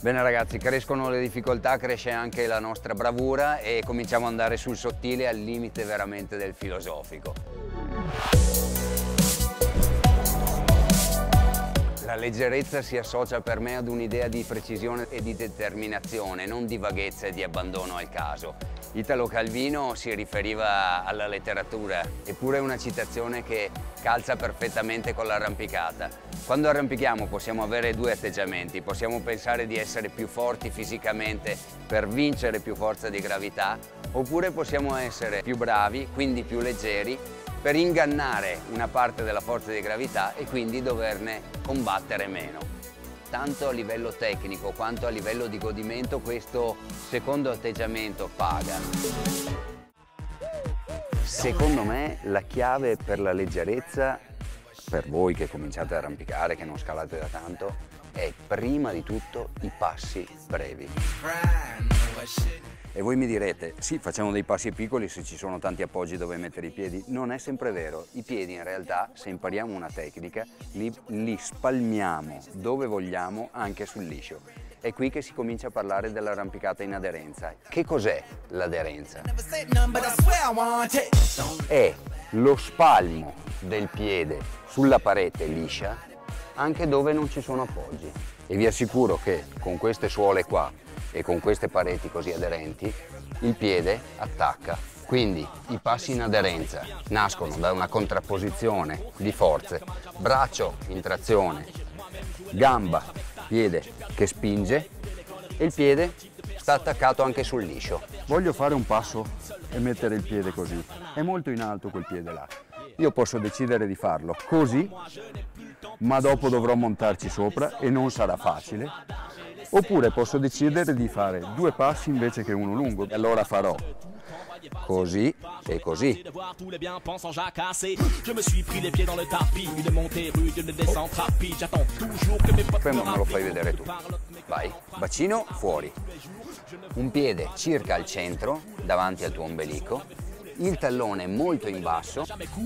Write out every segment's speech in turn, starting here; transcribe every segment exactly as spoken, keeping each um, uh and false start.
Bene ragazzi, crescono le difficoltà, cresce anche la nostra bravura e cominciamo ad andare sul sottile, al limite veramente del filosofico. La leggerezza si associa per me ad un'idea di precisione e di determinazione, non di vaghezza e di abbandono al caso. Italo Calvino si riferiva alla letteratura, eppure è una citazione che calza perfettamente con l'arrampicata. Quando arrampichiamo possiamo avere due atteggiamenti, possiamo pensare di essere più forti fisicamente per vincere più forza di gravità, oppure possiamo essere più bravi, quindi più leggeri, per ingannare una parte della forza di gravità e quindi doverne combattere meno. Tanto a livello tecnico quanto a livello di godimento questo secondo atteggiamento paga. Secondo me la chiave per la leggerezza, per voi che cominciate ad arrampicare, che non scalate da tanto, è prima di tutto i passi brevi. E voi mi direte, sì, facciamo dei passi piccoli se ci sono tanti appoggi dove mettere i piedi. Non è sempre vero. I piedi in realtà, se impariamo una tecnica, li, li spalmiamo dove vogliamo anche sul liscio. È qui che si comincia a parlare dell'arrampicata in aderenza. Che cos'è l'aderenza? È lo spalmo del piede sulla parete liscia anche dove non ci sono appoggi. E vi assicuro che con queste suole qua e con queste pareti così aderenti il piede attacca. Quindi i passi in aderenza nascono da una contrapposizione di forze, braccio in trazione, gamba, piede che spinge e il piede sta attaccato anche sul liscio. Voglio fare un passo e mettere il piede così, è molto in alto quel piede là. Io posso decidere di farlo così, ma dopo dovrò montarci sopra e non sarà facile. Oppure posso decidere di fare due passi invece che uno lungo, e allora farò così e così. Poi me lo fai vedere tu. Vai, bacino fuori. Un piede circa al centro, davanti al tuo ombelico, il tallone molto in basso.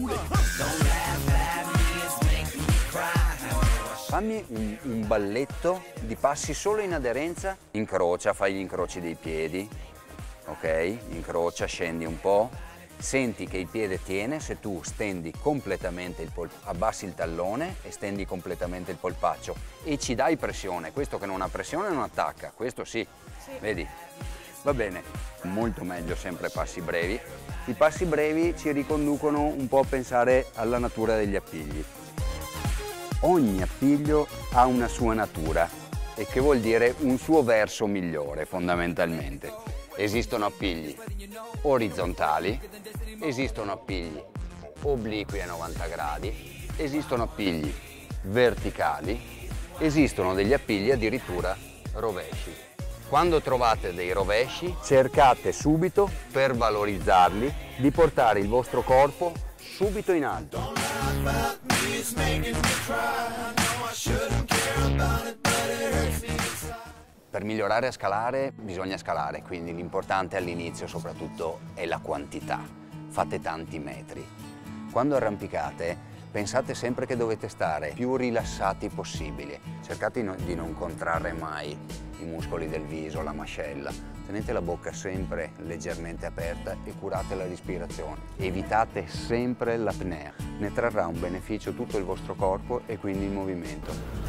Fammi un, un balletto di passi solo in aderenza. Incrocia, fai gli incroci dei piedi, ok? Incrocia, scendi un po'. Senti che il piede tiene se tu stendi completamente il polpaccio, abbassi il tallone e stendi completamente il polpaccio e ci dai pressione. Questo che non ha pressione non attacca, questo sì, sì. Vedi? Va bene, molto meglio sempre passi brevi. I passi brevi ci riconducono un po' a pensare alla natura degli appigli. Ogni appiglio ha una sua natura, e che vuol dire un suo verso migliore fondamentalmente. Esistono appigli orizzontali, esistono appigli obliqui a novanta gradi, esistono appigli verticali, esistono degli appigli addirittura rovesci. Quando trovate dei rovesci, cercate subito, per valorizzarli, di portare il vostro corpo subito in alto. Per migliorare a scalare bisogna scalare, quindi l'importante all'inizio soprattutto è la quantità. Fate tanti metri. Quando arrampicate pensate sempre che dovete stare più rilassati possibile. Cercate di non contrarre mai i muscoli del viso, la mascella. Tenete la bocca sempre leggermente aperta e curate la respirazione. Evitate sempre l'apnea. Ne trarrà un beneficio tutto il vostro corpo e quindi il movimento.